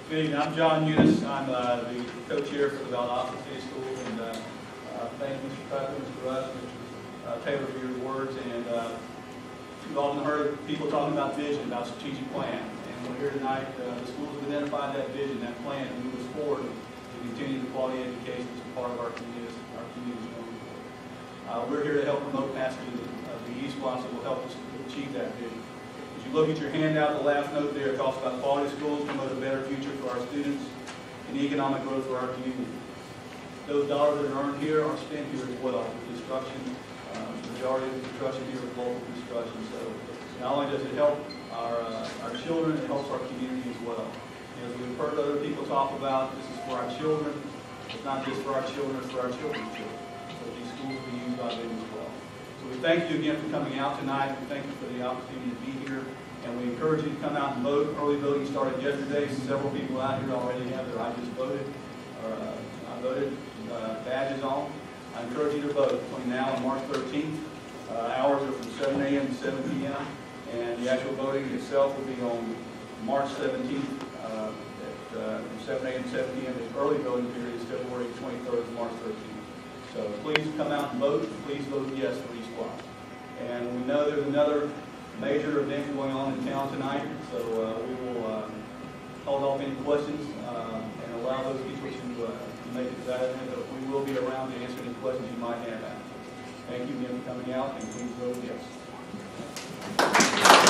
Good evening. I'm John Eunice. I'm the co-chair for the Valdosta City Schools, and thank you, Mr. Pepper, Mr. Russ, Mr. Taylor for your words. And you've often heard people talking about vision, about strategic plan. And we're here tonight. The schools have identified that vision, that plan, and move us forward to continue the quality education as a part of our community going forward. We're here to help promote passage of the eSPLOST that will help us achieve that vision. As you look at your handout, the last note there talks about quality schools, promote a better future for our students, and economic growth for our community. Those dollars that are earned here are spent here as well. Construction, the majority of the construction here is local construction. So not only does it help our children, it helps our community as well. As we've heard other people talk about, this is for our children. It's not just for our children, it's for our children's children. So these schools will be used by them as well. So we thank you again for coming out tonight. We thank you for the opportunity to be here. And we encourage you to come out and vote. Early voting started yesterday. Several people out here already have their I just voted, or I voted badges on. I encourage you to vote between now and March 13th. Hours are from 7 a.m. to 7 p.m. And the actual voting itself will be on March 17th from 7 a.m. to 7 p.m. The early voting period is February 23rd to March 13th. So please come out and vote. Please vote yes for eSPLOST. And we know there's another major event going on in town tonight, so we will hold off any questions and allow those people to make it to that event, but we will be around to answer any questions you might have after. Thank you again for coming out, and please vote yes.